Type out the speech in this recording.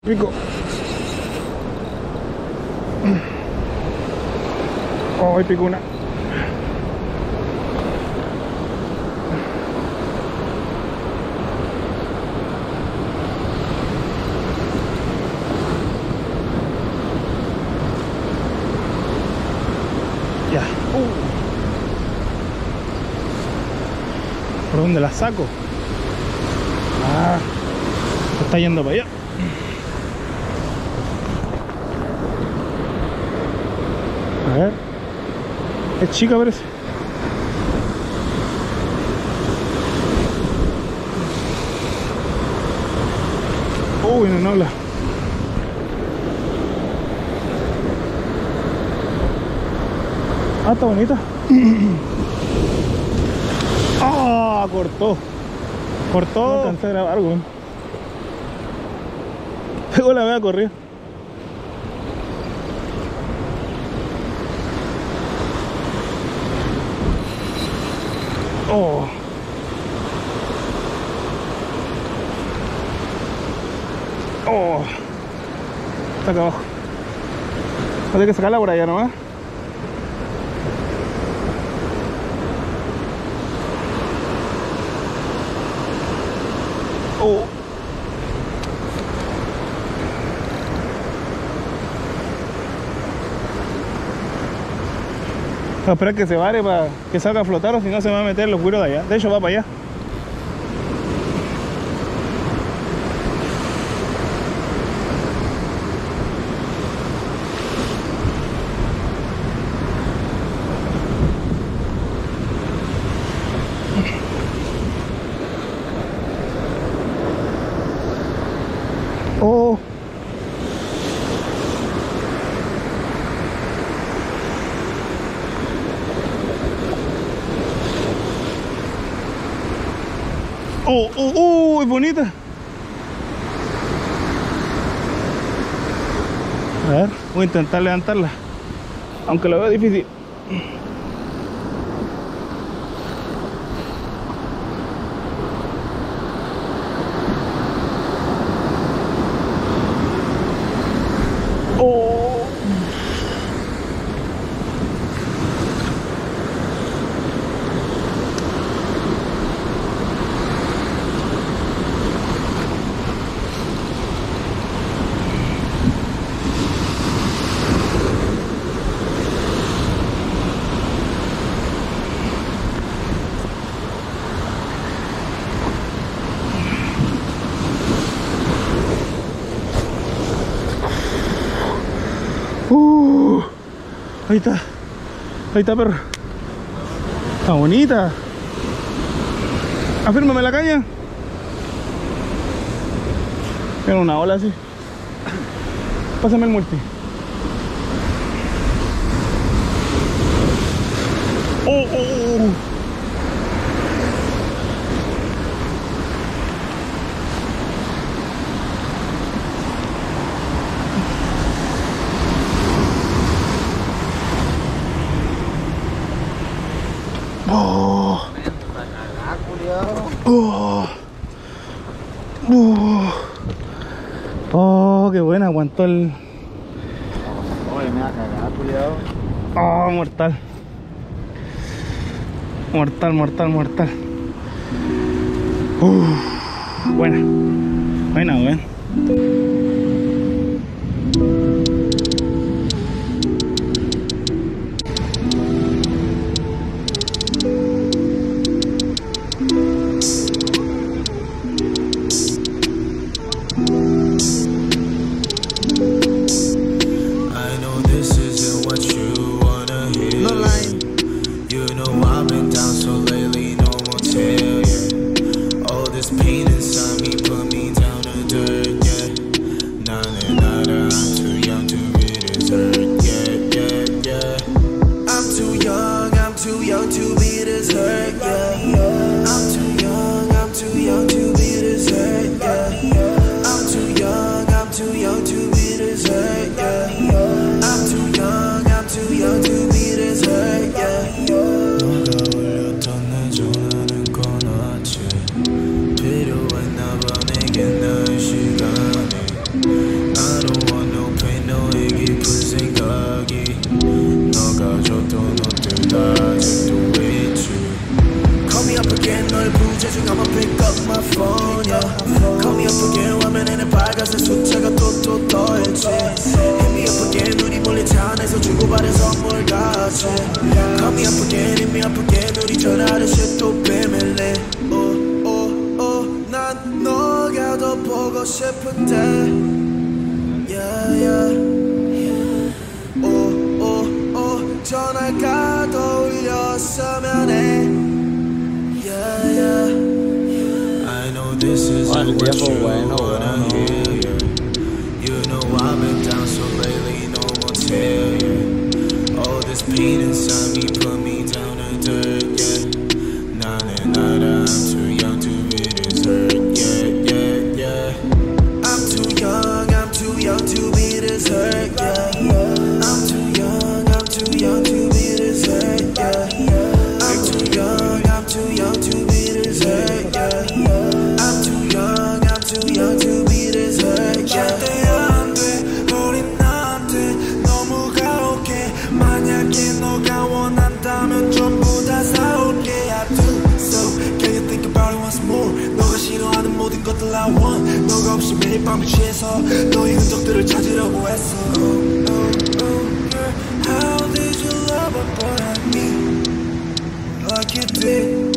Pico. Oh, ahí pico una. Ya. ¿Por dónde la saco? Ah, está yendo para allá. A ver. Es chica, parece. Uy, no habla. Ah, está bonita. Ah, cortó. Cortó. No alcancé a grabar, güey. Luego la voy a correr. Oh. Oh. Está acá abajo. Voy a tener que sacarla por allá nomás. Oh. Voy a esperar que se vare para que salga a flotar, o si no se me va a meter los güiros de allá. De hecho va para allá. Oh. Es bonita. A ver, voy a intentar levantarla, aunque lo veo difícil. Ahí está, perro. Está bonita. Afírmame la caña. Tiene una ola así. Pásame el multi. Oh. Oh, qué buena, aguantó el... Oye, me va a cagar, culiao. Oh, mortal. Mortal. Buena, weón. Pain inside me put me down to dirt, yeah. 하지. Call me up again, hit me up again. 우리 전화를 또 비밀래. 난 너가 더 보고 싶은데. Yeah, yeah. 전화가 더 울렸으면 해. Yeah, yeah. I know this isn't what you wanna hear. You know I've been down so lately, no more tear. All this pain inside me put me down to dirt. Yeah, I'm too young to be this hurt. Yeah, yeah. I'm too young to be this hurt. Yeah, I'm too young to be this hurt. Yeah, I'm too young to be this hurt. Yeah, I'm too young to be this hurt. 절대 안 돼, 우린 나한테 너무 가혹해. 만약에 너가 원한다면 전부 다 사올게. I do so. Can you think about it once more? 너가 싫어하는 모든 것들 I want. 너가 없이 매일 밤을 취해서 너의 흔적들을 찾으려고 했어. Girl, how did you love a boy like me? Like you did.